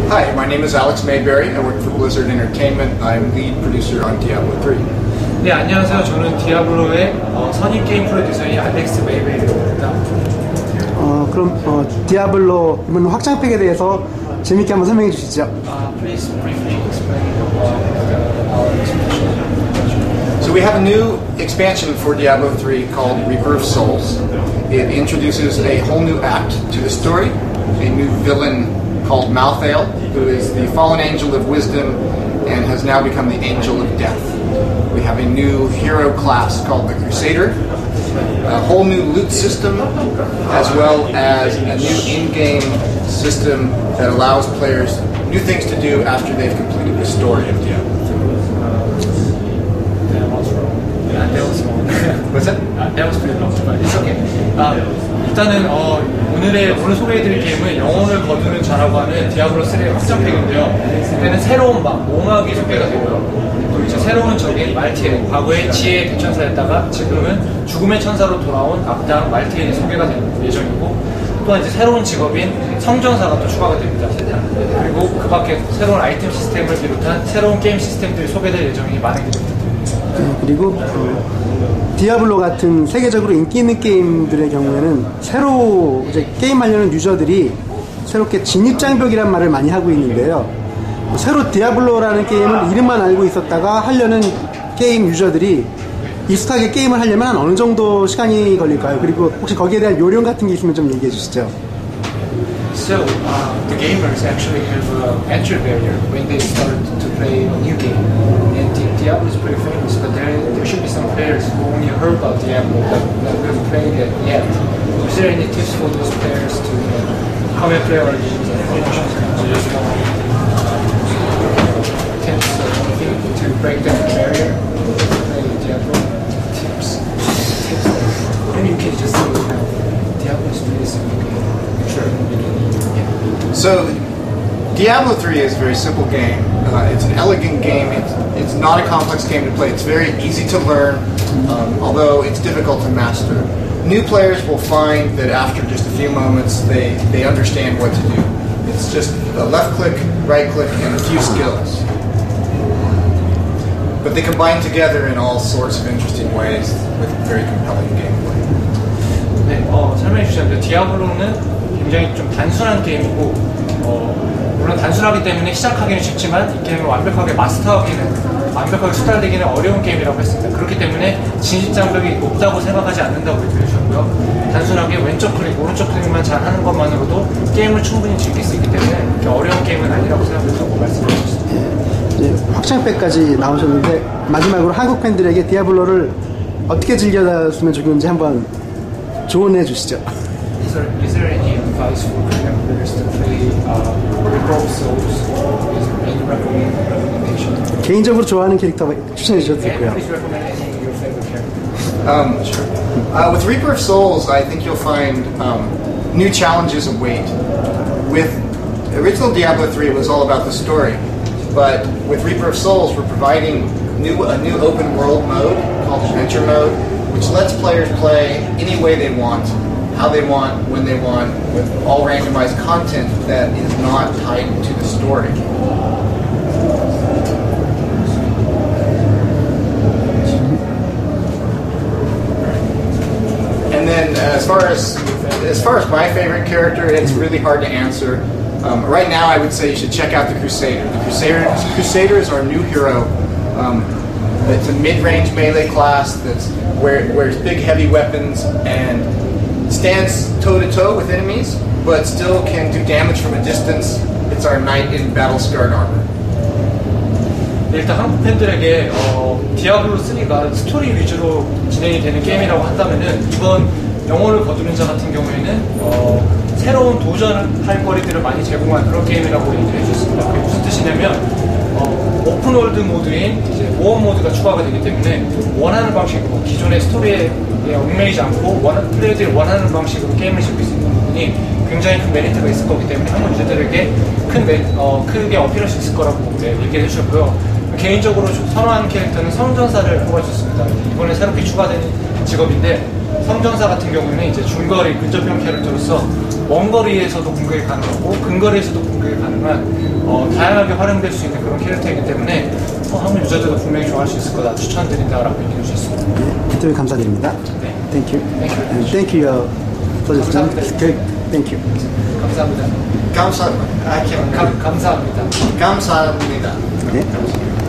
Hi, my name is Alex Mayberry. I work for Blizzard Entertainment. I'm lead producer on Diablo 3. 네, 안녕하세요. 저는 디아블로의 선임 게임 프로듀서인 알렉스 메이베리입니다. 그럼 디아블로 이번 확장팩에 대해서 재밌게 한번 설명해 주시죠. Please briefly explain our expansion. So we have a new expansion for Diablo 3 called Rebirth Souls. It introduces a whole new act to the story, a new villain called Malthael, who is the fallen angel of wisdom and has now become the angel of death. We have a new hero class called the Crusader, a whole new loot system, as well as a new in-game system that allows players new things to do after they've completed the story of Diablo 3. That was wrong. What's that? That was pretty long, but it's okay. 일단은 오늘 소개해드릴 게임은 영혼을 거두는 자라고 하는 디아블로 3의 확장팩인데요. 이때는 새로운 몽학이 소개가 되고요. 또 이제 새로운 적인 말티엘, 과거의 지혜의 대천사였다가 지금은 죽음의 천사로 돌아온 악당 말티엘이 소개가 될 예정이고, 또한 이제 새로운 직업인 성전사가 또 추가가 됩니다. 그리고 그 밖에 새로운 아이템 시스템을 비롯한 새로운 게임 시스템들이 소개될 예정이 많은 게임입니다. 그리고 디아블로 같은 세계적으로 인기 있는 게임들의 경우에는 새로 이제 게임하려는 유저들이 새롭게 진입장벽이란 말을 많이 하고 있는데요. 새로 디아블로라는 게임을 이름만 알고 있었다가 하려는 게임 유저들이 익숙하게 게임을 하려면 한 어느 정도 시간이 걸릴까요? 그리고 혹시 거기에 대한 요령 같은 게 있으면 좀 얘기해 주시죠. So, the gamers actually have an entry barrier when they start to play a new game. And Diablo is pretty famous, but there should be some players who only heard about Diablo but never played it yet. Is there any tips for those players to come and play our games and finish tips to break that barrier to play Diablo? Tips. Maybe you can just say, Diablo is really simple game. Sure. So, Diablo 3 is a very simple game. It's an elegant game. It's not a complex game to play. It's very easy to learn, although it's difficult to master. New players will find that after just a few moments, they understand what to do. It's just a left click, right click, and a few skills. But they combine together in all sorts of interesting ways with very compelling gameplay. 네, 설명해 주셨는데 디아블로는 굉장히 좀 단순한 게임이고, 물론 단순하기 때문에 시작하기는 쉽지만 이 게임을 완벽하게 완벽하게 수달되기는 어려운 게임이라고 했습니다. 그렇기 때문에 진입장벽이 높다고 생각하지 않는다고 얘기해 주셨고요. 단순하게 왼쪽 클릭, 오른쪽 클릭만 잘 하는 것만으로도 게임을 충분히 즐길 수 있기 때문에 그렇게 어려운 게임은 아니라고 생각한다고 말씀해 주셨습니다. 확장팩까지 나오셨는데 마지막으로 한국 팬들에게 디아블로를 어떻게 즐겨줬으면 좋겠는지 한번 조언해 주시죠. Is there any advice for Korean players to play Rebirth Souls? Is there any recommendation? 개인적으로 좋아하는 캐릭터 추천해 주셔도 되고요. Please recommend any of your favorite characters. Sure. With Rebirth Souls, I think you'll find new challenges await. With original Diablo 3, it was all about the story, but with Rebirth Souls, we're providing a new open world mode called Adventure Mode, which lets players play any way they want, how they want, when they want, with all randomized content that is not tied to the story. And then as far as my favorite character, it's really hard to answer. Right now I would say you should check out the Crusader. The Crusader is our new hero. It's a mid-range melee class that wears big heavy weapons and stands toe-to-toe with enemies, but still can do damage from a distance. It's our knight in battle-scarred armor. 일단 한국 팬들에게 디아블로 3가 스토리 위주로 진행이 되는 게임이라고 한다면은 이번 영혼을 거두는 자 같은 경우에는 새로운 도전할 거리들을 많이 제공한 그런 게임이라고 얘기를 해주셨습니다. 그게 무슨 뜻이냐면 오픈월드 모드인 이제 모험 모드가 추가가 되기 때문에 원하는 방식으로 기존의 스토리에 얽매이지 않고 플레이어들이 원하는 방식으로 게임을 즐길 수 있는 부분이 굉장히 큰 메리트가 있을 거기 때문에 한국 유저들에게 크게 어필할 수 있을 거라고 얘기를 해주셨고요. 개인적으로 선호하는 캐릭터는 성전사를 뽑아줬습니다. 이번에 새롭게 추가된 직업인데 성전사 같은 경우는 이제 중거리 근접형 캐릭터로서 원거리에서도 공격이 가능하고 근거리에서도 공격이 가능한 다양하게 활용될 수 있는 그런 캐릭터이기 때문에 한국 유저들도 분명히 좋아할 수 있을 거다 추천드린다라고 얘기해 주셨습니다. 네, 인터뷰 감사드립니다. 네. Thank you. Thank you. And thank you, 감사합니다. Thank you. 감사합니다. 감사합니다. 감사합니다. 감사합니다. 네.